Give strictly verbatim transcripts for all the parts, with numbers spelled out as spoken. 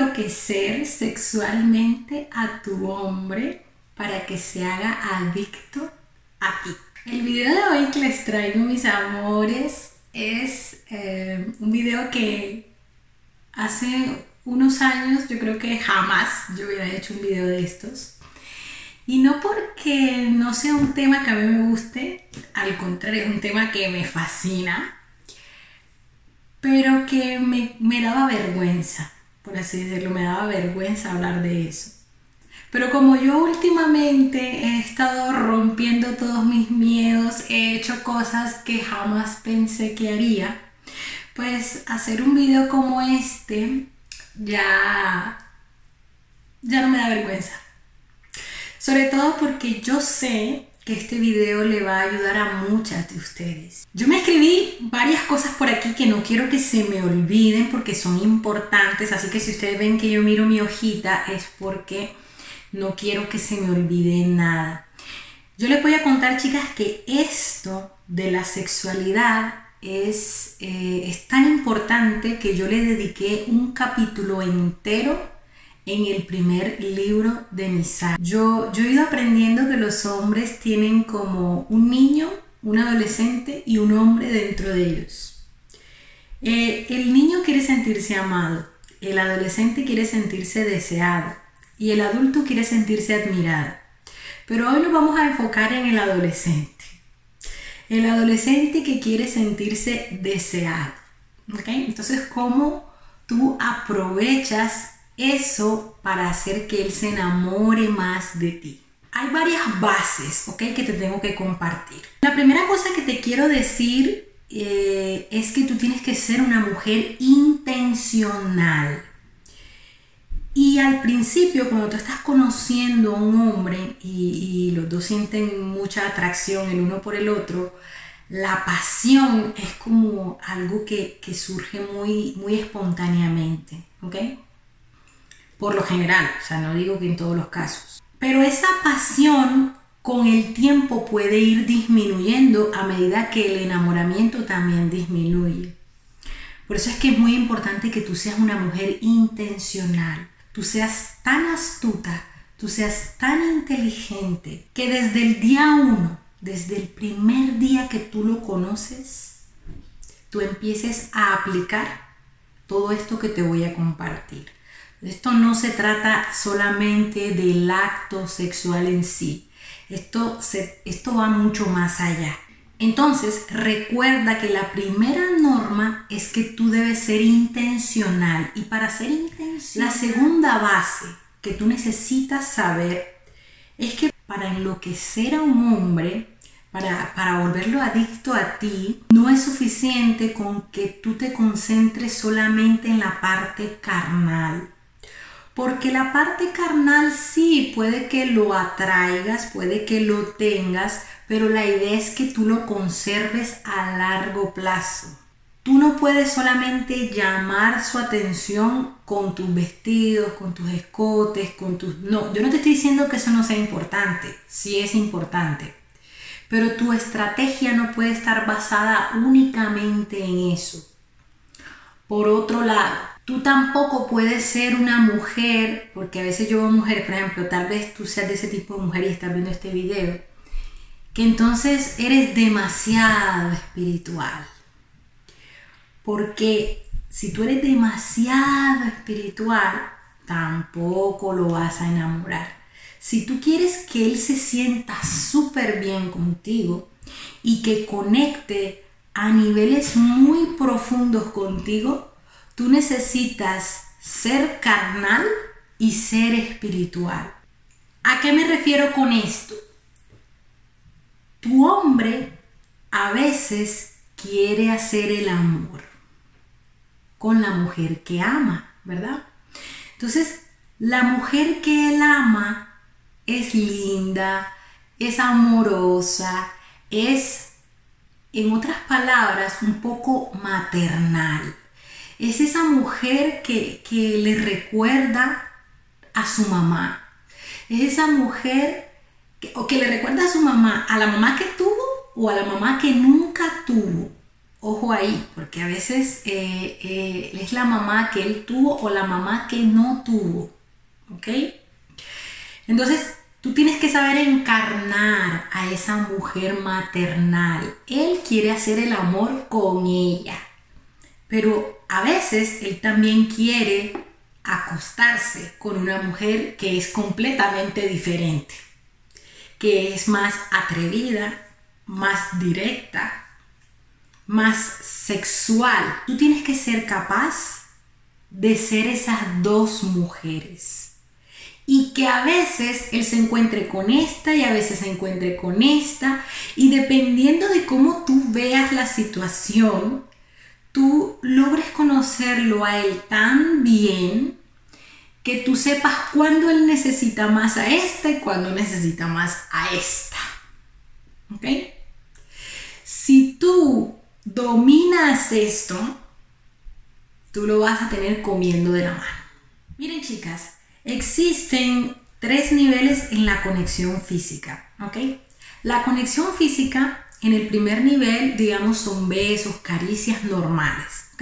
enloquecer sexualmente a tu hombre para que se haga adicto a ti. El video de hoy que les traigo, mis amores, es eh, un video que hace unos años yo creo que jamás yo hubiera hecho un video de estos. Y no porque no sea un tema que a mí me guste, al contrario, es un tema que me fascina, pero que me, me daba vergüenza, por así decirlo, me daba vergüenza hablar de eso. Pero como yo últimamente he estado rompiendo todos mis miedos, he hecho cosas que jamás pensé que haría, pues hacer un video como este ya, ya no me da vergüenza. Sobre todo porque yo sé que este video le va a ayudar a muchas de ustedes. Yo me escribí varias cosas por aquí que no quiero que se me olviden porque son importantes, así que si ustedes ven que yo miro mi hojita es porque no quiero que se me olvide nada. Yo les voy a contar, chicas, que esto de la sexualidad es, eh, es tan importante que yo le dediqué un capítulo entero en el primer libro de mi saga. Yo, yo he ido aprendiendo que los hombres tienen como un niño, un adolescente y un hombre dentro de ellos. Eh, el niño quiere sentirse amado, el adolescente quiere sentirse deseado y el adulto quiere sentirse admirado. Pero hoy nos vamos a enfocar en el adolescente. El adolescente que quiere sentirse deseado. ¿Okay? Entonces, ¿cómo tú aprovechas eso para hacer que él se enamore más de ti? Hay varias bases, ¿ok?, que te tengo que compartir. La primera cosa que te quiero decir eh, es que tú tienes que ser una mujer intencional. Y al principio, cuando tú estás conociendo a un hombre y, y los dos sienten mucha atracción el uno por el otro, la pasión es como algo que, que surge muy, muy espontáneamente, ¿ok? Por lo general, o sea, no digo que en todos los casos. Pero esa pasión con el tiempo puede ir disminuyendo a medida que el enamoramiento también disminuye. Por eso es que es muy importante que tú seas una mujer intencional. Tú seas tan astuta, tú seas tan inteligente, que desde el día uno, desde el primer día que tú lo conoces, tú empieces a aplicar todo esto que te voy a compartir. Esto no se trata solamente del acto sexual en sí. Esto, se, esto va mucho más allá. Entonces, recuerda que la primera norma es que tú debes ser intencional. Y para ser intencional, la segunda base que tú necesitas saber es que para enloquecer a un hombre, para, para volverlo adicto a ti, no es suficiente con que tú te concentres solamente en la parte carnal. Porque la parte carnal sí, puede que lo atraigas, puede que lo tengas, pero la idea es que tú lo conserves a largo plazo. Tú no puedes solamente llamar su atención con tus vestidos, con tus escotes, con tus... No, yo no te estoy diciendo que eso no sea importante, sí es importante. Pero tu estrategia no puede estar basada únicamente en eso. Por otro lado, tú tampoco puedes ser una mujer, porque a veces yo veo mujeres, por ejemplo, tal vez tú seas de ese tipo de mujer y estás viendo este video, que entonces eres demasiado espiritual. Porque si tú eres demasiado espiritual, tampoco lo vas a enamorar. Si tú quieres que él se sienta súper bien contigo y que conecte a niveles muy profundos contigo, tú necesitas ser carnal y ser espiritual. ¿A qué me refiero con esto? Tu hombre a veces quiere hacer el amor con la mujer que ama, ¿verdad? Entonces, la mujer que él ama es linda, es amorosa, es, en otras palabras, un poco maternal. Es esa mujer que, que le recuerda a su mamá. Es esa mujer que, o que le recuerda a su mamá, a la mamá que tuvo o a la mamá que nunca tuvo. Ojo ahí, porque a veces eh, eh, es la mamá que él tuvo o la mamá que no tuvo, ¿ok? Entonces, tú tienes que saber encarnar a esa mujer maternal. Él quiere hacer el amor con ella, pero a veces él también quiere acostarse con una mujer que es completamente diferente, que es más atrevida, más directa, más sexual. Tú tienes que ser capaz de ser esas dos mujeres. Y que a veces él se encuentre con esta y a veces se encuentre con esta. Y dependiendo de cómo tú veas la situación, tú logres conocerlo a él tan bien que tú sepas cuándo él necesita más a esta y cuándo necesita más a esta. ¿Ok? Si tú dominas esto, tú lo vas a tener comiendo de la mano. Miren, chicas, existen tres niveles en la conexión física, ¿ok? La conexión física, en el primer nivel, digamos, son besos, caricias normales, ¿ok?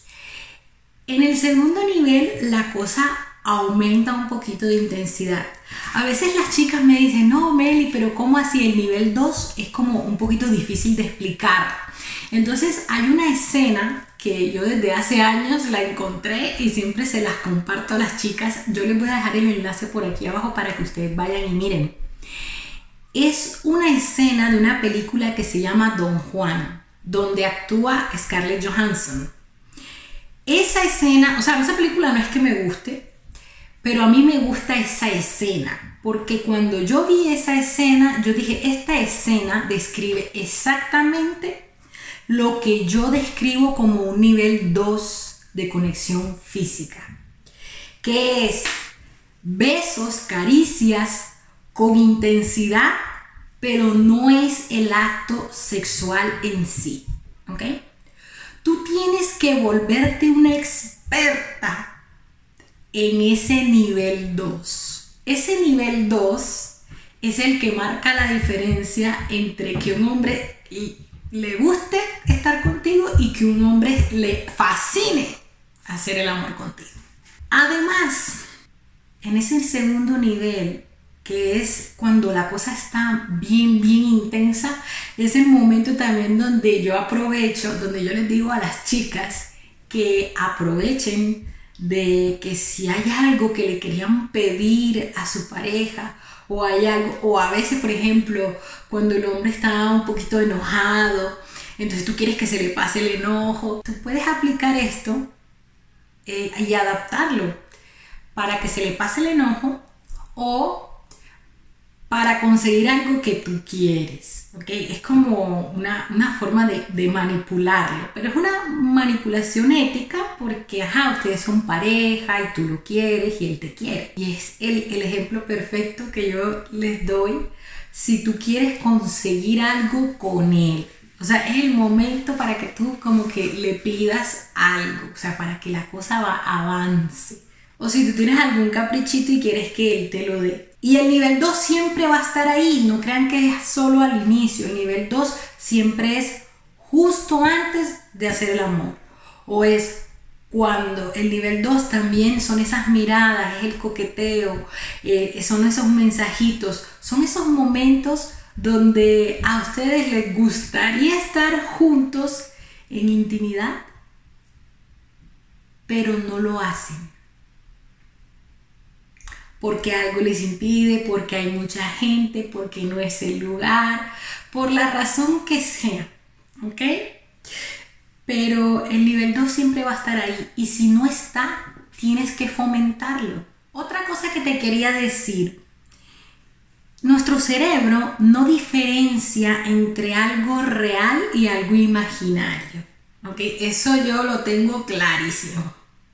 En el segundo nivel, la cosa aumenta un poquito de intensidad. A veces las chicas me dicen, no, Meli, pero ¿cómo así? El nivel dos es como un poquito difícil de explicar. Entonces, hay una escena que yo desde hace años la encontré y siempre se las comparto a las chicas. Yo les voy a dejar el enlace por aquí abajo para que ustedes vayan y miren. Es una escena de una película que se llama Don Juan, donde actúa Scarlett Johansson. Esa escena, o sea, esa película no es que me guste, pero a mí me gusta esa escena, porque cuando yo vi esa escena, yo dije, esta escena describe exactamente lo que yo describo como un nivel dos de conexión física, que es besos, caricias con intensidad, pero no es el acto sexual en sí, ¿ok? Tú tienes que volverte una experta en ese nivel dos. Ese nivel dos es el que marca la diferencia entre que un hombre le guste estar contigo y que un hombre le fascine hacer el amor contigo. Además, en ese segundo nivel, que es cuando la cosa está bien, bien intensa, es el momento también donde yo aprovecho, donde yo les digo a las chicas que aprovechen de que si hay algo que le querían pedir a su pareja, o hay algo, o a veces, por ejemplo, cuando el hombre está un poquito enojado, entonces tú quieres que se le pase el enojo, tú puedes aplicar esto eh, y adaptarlo para que se le pase el enojo o para conseguir algo que tú quieres, ¿ok? Es como una, una forma de, de manipularlo, pero es una manipulación ética porque, ajá, ustedes son pareja y tú lo quieres y él te quiere. Y es el, el ejemplo perfecto que yo les doy si tú quieres conseguir algo con él. O sea, es el momento para que tú como que le pidas algo, o sea, para que la cosa va, avance. O si tú tienes algún caprichito y quieres que él te lo dé. Y el nivel dos siempre va a estar ahí, no crean que es solo al inicio. El nivel dos siempre es justo antes de hacer el amor. O es cuando el nivel dos también son esas miradas, es el coqueteo, eh, son esos mensajitos, son esos momentos donde a ustedes les gustaría estar juntos en intimidad, pero no lo hacen. Porque algo les impide, porque hay mucha gente, porque no es el lugar, por la razón que sea, ¿ok? Pero el nivel dos siempre va a estar ahí y si no está, tienes que fomentarlo. Otra cosa que te quería decir, nuestro cerebro no diferencia entre algo real y algo imaginario, ¿ok? Eso yo lo tengo clarísimo.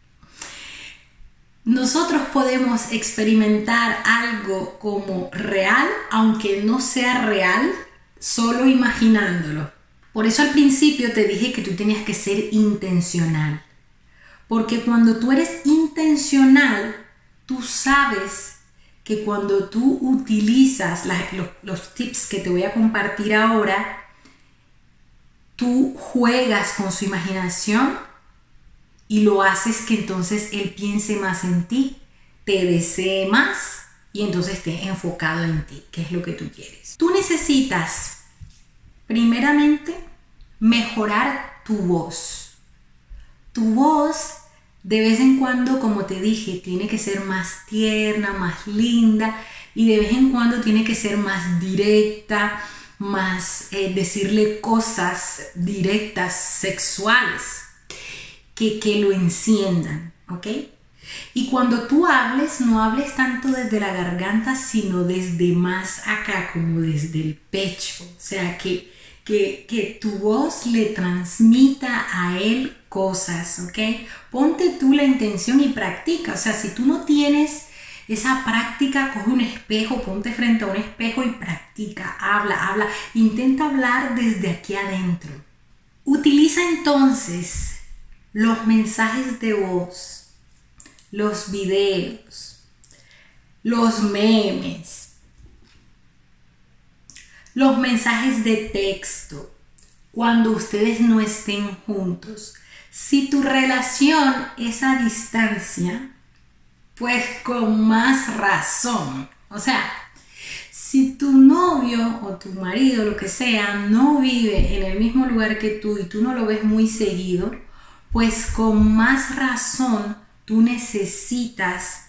Nosotros podemos experimentar algo como real, aunque no sea real, solo imaginándolo. Por eso al principio te dije que tú tenías que ser intencional. Porque cuando tú eres intencional, tú sabes que cuando tú utilizas la, los, los tips que te voy a compartir ahora, tú juegas con su imaginación y lo haces que entonces él piense más en ti, te desee más y entonces esté enfocado en ti, que es lo que tú quieres. Tú necesitas, primeramente, mejorar tu voz. Tu voz, de vez en cuando, como te dije, tiene que ser más tierna, más linda, y de vez en cuando tiene que ser más directa, más eh, decirle cosas directas, sexuales, que, que lo enciendan, ¿ok? Y cuando tú hables, no hables tanto desde la garganta, sino desde más acá, como desde el pecho. O sea, que, que, que tu voz le transmita a él cosas, ¿ok? Ponte tú la intención y practica. O sea, si tú no tienes esa práctica, coge un espejo, ponte frente a un espejo y practica, habla, habla. Intenta hablar desde aquí adentro. Utiliza entonces los mensajes de voz, los videos, los memes, los mensajes de texto, cuando ustedes no estén juntos. Si tu relación es a distancia, pues con más razón. O sea, si tu novio o tu marido, lo que sea, no vive en el mismo lugar que tú y tú no lo ves muy seguido, pues con más razón tú necesitas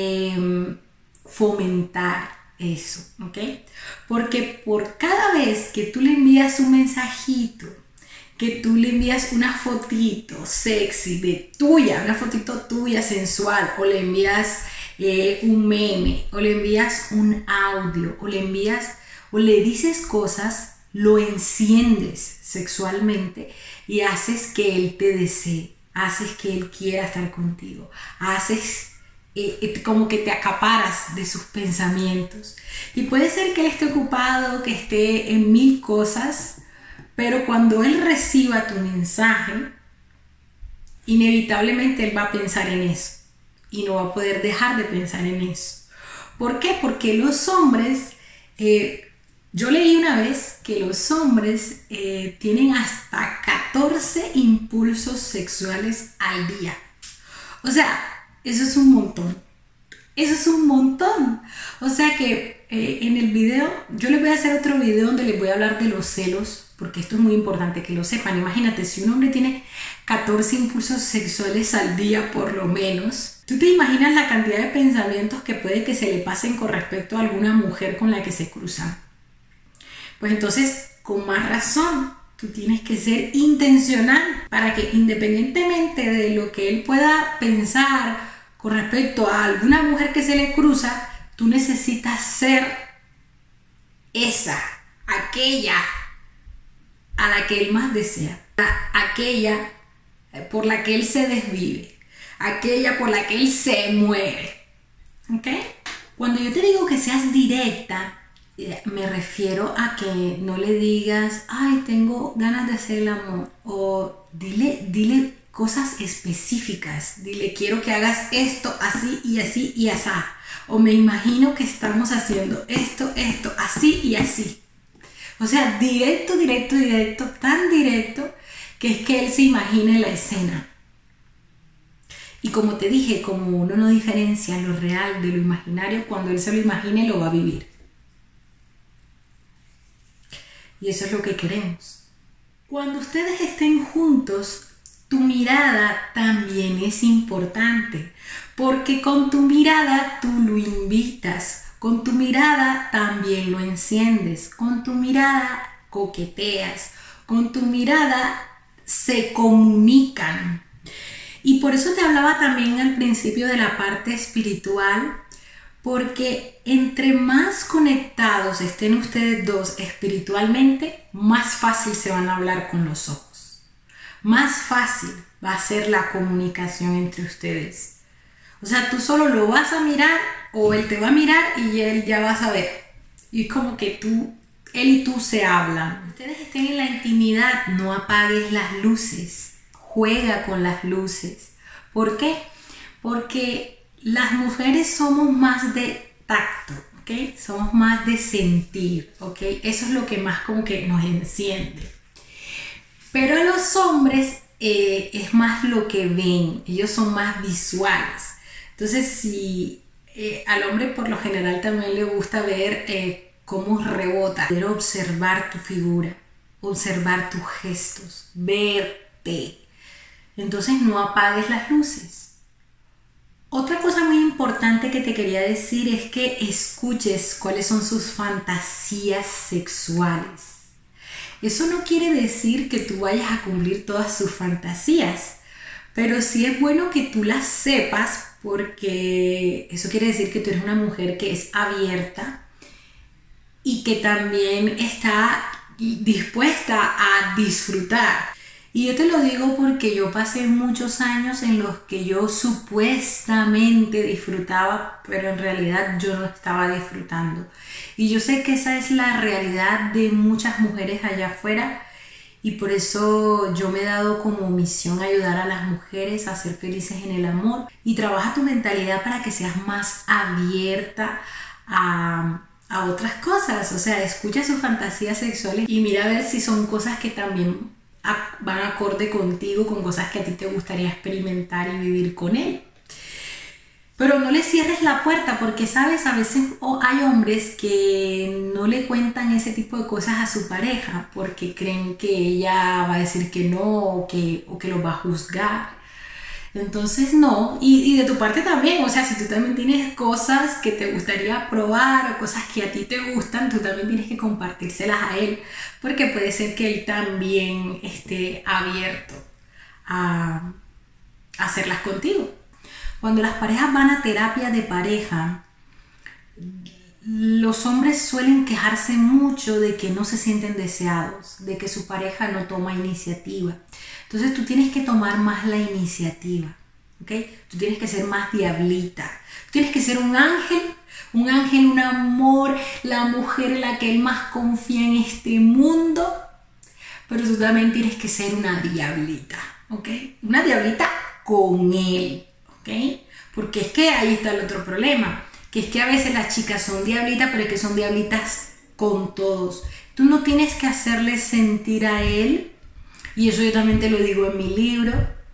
eh, fomentar eso, ¿ok? Porque por cada vez que tú le envías un mensajito, que tú le envías una fotito sexy de tuya, una fotito tuya sensual, o le envías eh, un meme, o le envías un audio, o le envías, o le dices cosas, lo enciendes sexualmente y haces que él te desee, haces que él quiera estar contigo, haces eh, como que te acaparas de sus pensamientos. Y puede ser que él esté ocupado, que esté en mil cosas, pero cuando él reciba tu mensaje, inevitablemente él va a pensar en eso y no va a poder dejar de pensar en eso. ¿Por qué? Porque los hombres, eh, yo leí una vez que los hombres eh, tienen hasta catorce impulsos sexuales al día. O sea, eso es un montón. Eso es un montón. O sea que eh, en el video, yo les voy a hacer otro video donde les voy a hablar de los celos, porque esto es muy importante que lo sepan. Imagínate, si un hombre tiene catorce impulsos sexuales al día por lo menos, ¿tú te imaginas la cantidad de pensamientos que puede que se le pasen con respecto a alguna mujer con la que se cruzan? Pues entonces, con más razón, tú tienes que ser intencional para que, independientemente de lo que él pueda pensar con respecto a alguna mujer que se le cruza, tú necesitas ser esa, aquella a la que él más desea, aquella por la que él se desvive, aquella por la que él se muere. ¿Ok? Cuando yo te digo que seas directa, me refiero a que no le digas, ay, tengo ganas de hacer el amor, o dile, dile cosas específicas, dile, quiero que hagas esto así y así y así, o me imagino que estamos haciendo esto, esto, así y así. O sea, directo, directo, directo, tan directo que es que él se imagine la escena. Y como te dije, como uno no diferencia lo real de lo imaginario, cuando él se lo imagine lo va a vivir. Y eso es lo que queremos. Cuando ustedes estén juntos, tu mirada también es importante, porque con tu mirada tú lo invitas. Con tu mirada también lo enciendes, con tu mirada coqueteas, con tu mirada se comunican. Y por eso te hablaba también al principio de la parte espiritual, porque entre más conectados estén ustedes dos espiritualmente, más fácil se van a hablar con los ojos. Más fácil va a ser la comunicación entre ustedes. O sea, tú solo lo vas a mirar o él te va a mirar y él ya va a saber. Y es como que tú, él y tú se hablan. Ustedes estén en la intimidad, no apagues las luces. Juega con las luces. ¿Por qué? Porque las mujeres somos más de tacto, ¿ok? Somos más de sentir, ¿ok? Eso es lo que más como que nos enciende. Pero los hombres eh, es más lo que ven, ellos son más visuales. Entonces, si eh, al hombre por lo general también le gusta ver eh, cómo rebota, ver, observar tu figura, observar tus gestos, verte. Entonces no apagues las luces. Otra cosa muy importante que te quería decir es que escuches cuáles son sus fantasías sexuales. Eso no quiere decir que tú vayas a cumplir todas sus fantasías, pero sí es bueno que tú las sepas, porque eso quiere decir que tú eres una mujer que es abierta y que también está dispuesta a disfrutar. Y yo te lo digo porque yo pasé muchos años en los que yo supuestamente disfrutaba, pero en realidad yo no estaba disfrutando. Y yo sé que esa es la realidad de muchas mujeres allá afuera, y por eso yo me he dado como misión ayudar a las mujeres a ser felices en el amor. Y trabaja tu mentalidad para que seas más abierta a... a otras cosas. O sea, escucha sus fantasías sexuales y mira a ver si son cosas que también van acorde contigo, con cosas que a ti te gustaría experimentar y vivir con él. Pero no le cierres la puerta, porque sabes, a veces hay hombres que no le cuentan ese tipo de cosas a su pareja porque creen que ella va a decir que no, o que, o que los va a juzgar. Entonces no, y, y de tu parte también, o sea, si tú también tienes cosas que te gustaría probar o cosas que a ti te gustan, tú también tienes que compartírselas a él, porque puede ser que él también esté abierto a, a hacerlas contigo. Cuando las parejas van a terapia de pareja, los hombres suelen quejarse mucho de que no se sienten deseados, de que su pareja no toma iniciativa. Entonces tú tienes que tomar más la iniciativa, ¿ok? Tú tienes que ser más diablita. Tú tienes que ser un ángel, un ángel, un amor, la mujer en la que él más confía en este mundo. Pero tú también tienes que ser una diablita, ¿ok? Una diablita con él, ¿ok? Porque es que ahí está el otro problema, que es que a veces las chicas son diablitas, pero es que son diablitas con todos. Tú no tienes que hacerle sentir a él, y eso yo también te lo digo en mi libro,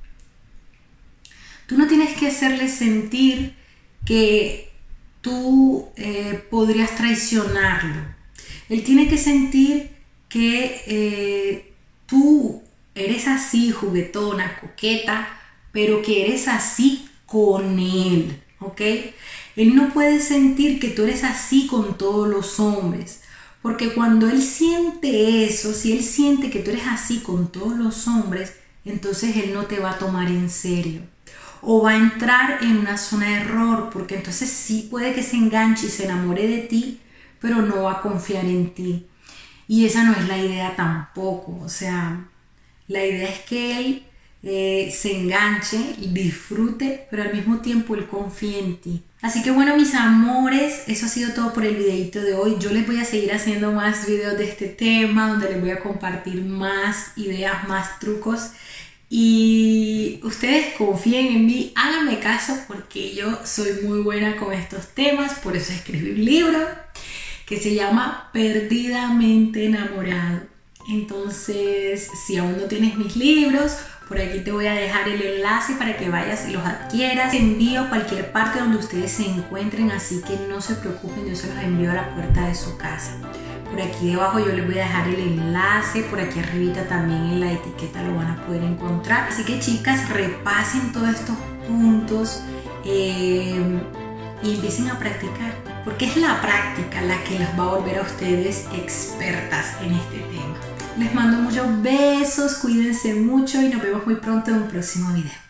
tú no tienes que hacerle sentir que tú eh, podrías traicionarlo. Él tiene que sentir que eh, tú eres así, juguetona, coqueta, pero que eres así con él, ¿ok? Él no puede sentir que tú eres así con todos los hombres, porque cuando él siente eso, si él siente que tú eres así con todos los hombres, entonces él no te va a tomar en serio, o va a entrar en una zona de error, porque entonces sí puede que se enganche y se enamore de ti, pero no va a confiar en ti. Y esa no es la idea tampoco. O sea, la idea es que él eh, se enganche y disfrute, pero al mismo tiempo él confíe en ti. Así que bueno, mis amores, eso ha sido todo por el videito de hoy. Yo les voy a seguir haciendo más videos de este tema, donde les voy a compartir más ideas, más trucos. Y ustedes confíen en mí, háganme caso, porque yo soy muy buena con estos temas. Por eso escribí un libro que se llama Perdidamente Enamorado. Entonces, si aún no tienes mis libros, por aquí te voy a dejar el enlace para que vayas y los adquieras. Envío a cualquier parte donde ustedes se encuentren, así que no se preocupen, yo se los envío a la puerta de su casa. Por aquí debajo yo les voy a dejar el enlace, por aquí arribita también en la etiqueta lo van a poder encontrar. Así que chicas, repasen todos estos puntos eh, y empiecen a practicar, porque es la práctica la que las va a volver a ustedes expertas en este tema. Les mando muchos besos, cuídense mucho y nos vemos muy pronto en un próximo video.